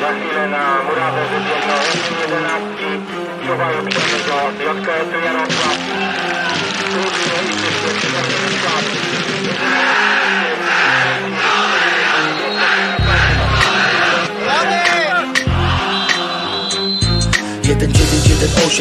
Za chwilę na murawę wybiegną 11. Czuwają księży do JKS-u Jarosław. Trudno liczyć się 7 skład. Jeden 918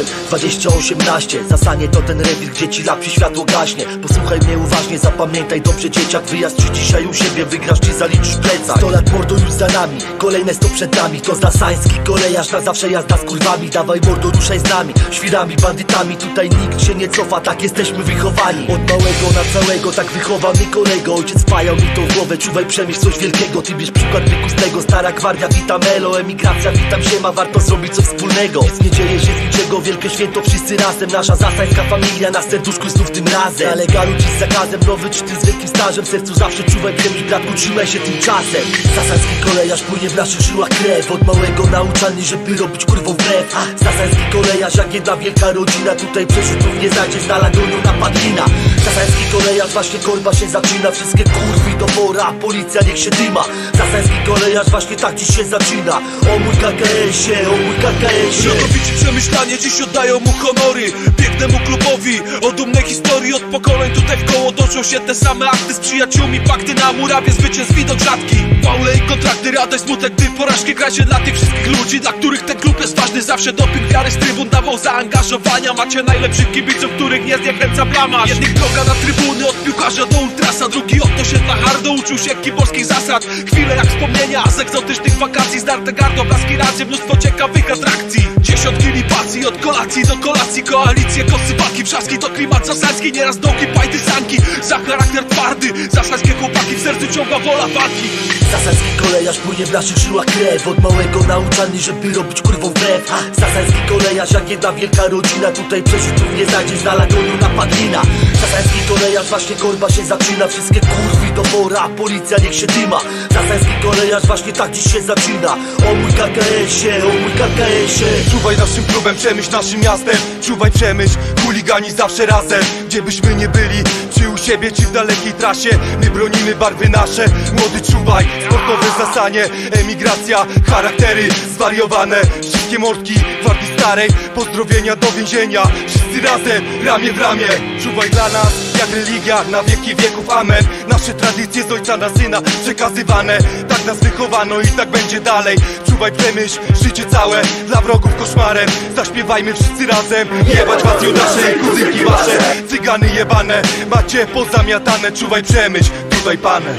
2018. Zasanie to ten rewir, gdzie ci lapsi światło gaśnie. Posłuchaj mnie uważnie, zapamiętaj dobrze dzieciak. Wyjazd czy dzisiaj u siebie, wygrasz czy zaliczysz plecak. 100 lat mordo już za nami, kolejne 100 przed nami. To zasański kolejarz, na zawsze jazda z kurwami. Dawaj mordo, ruszaj z nami, świrami, bandytami. Tutaj nikt się nie cofa, tak jesteśmy wychowani. Od małego na całego, tak wychował mnie kolego. Ojciec wpajał mi to w głowę, czuwaj przemysł coś wielkiego. Ty bierz przykład byku z tego, stara gwardia, witam elo. Emigracja, witam siema, warto zrobić coś wspólnego. Nie dzieje się z niczego, wielkie święto, wszyscy razem. Nasza zasańska familia na serduszku znów tym razem. Na legalu dziś z zakazem, nowy czy ty z wielkim stażem. W sercu zawsze czuwaj przemysł, bratku, trzymaj się tymczasem. Zasański kolejarz płynie w naszych żyłach krew. Od małego nauczany, żeby robić kurwą wbrew. Zasański kolejarz jak jedna wielka rodzina. Tutaj przerzutów nie znajdziesz, na Lagoniu na Padlina. Zasański kolejarz, właśnie korba się zaczyna. Wszystkie kurwy do wora, policja niech się dyma. Zasański kolejarz, właśnie tak dziś się zaczyna. O mój KKS-ie, o mój KKS-ie. Rodowici przemyślanie dziś oddają mu honory pięknemu klubowi, o dumnej historii. Od pokoleń tutaj w koło toczą się te same akty z przyjaciółmi. Pakty na murawie, zwycięstw widok rzadki. Faule i kontrakty, radość, smutek, gdy porażki gra się dla tych wszystkich ludzi, dla których ten klub jest ważny. Zawsze doping wiary z trybun dawał zaangażowania. Macie najlepszych kibiców, których nie zniechęca blamaż. Jednych droga na trybuny, od piłkarza do ultrasa. Drugi od osiedla hardo, uczył się kiborskich zasad. Chwile jak wspomnienia z egzotycznych wakacji. Zdarte gardło, blaski racje, mnóstwo ciekawych atrakcji. Dziesiątki libacji, od kolacji do kolacji. Koalicje, kosy, walki, wrzaski. To klimat zasański, nieraz dołki, pajdy, sanki. Za charakter twardy, zasańskie chłopaki. W sercu ciągła wola walki. Zasański kolejarz płynie w naszych żyłach krew. Od małego nauczany, żeby robić kurwą wbrew. Zasański kolejarz jak jedna wielka rodzina. Tutaj przerzutów nie znajdziesz, na Lagoniu na Padlina. Zasański kolejarz, właśnie korba się zaczyna. Wszystkie kurwy do wora, policja niech się dyma. Zasański kolejarz, właśnie tak dziś się zaczyna. O mój KKS-ie, o mój KKS-ie. Czuwaj naszym klubem, przemyśl naszym miastem. Czuwaj przemyśl, chuligani zawsze razem. Gdzie byśmy nie byli, czy u siebie, czy w dalekiej trasie. My bronimy barwy nasze, młody czuwaj. Sportowe zasanie, emigracja, charaktery zwariowane. Wszystkie mordki gwardii starej, pozdrowienia do więzienia. Wszyscy razem, ramię w ramię. Czuwaj dla nas, jak religia, na wieki wieków, amen. Nasze tradycje z ojca na syna przekazywane. Tak nas wychowano i tak będzie dalej. Czuwaj przemyśl, życie całe dla wrogów koszmarem. Zaśpiewajmy wszyscy razem. Jebać was Judasze i kuzynki wasze. Cygany jebane, macie pozamiatane. Czuwaj przemyśl, tutaj panem.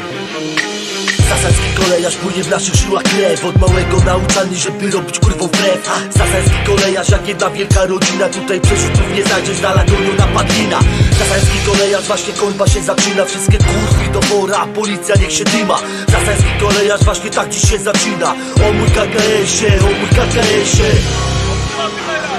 Zasański kolejarz płynie w naszych żyłach krew. Od małego nauczany, żeby robić kurwą wbrew. Zasański kolejarz jak jedna wielka rodzina. Tutaj przerzutów nie znajdziesz, na Lagoniu na Padlina. Zasański kolejarz, właśnie korba się zaczyna. Wszystkie kurwy do wora, policja niech się dyma. Zasański kolejarz, właśnie tak dziś się zaczyna. O mój KKS-ie, o mój KKS-ie.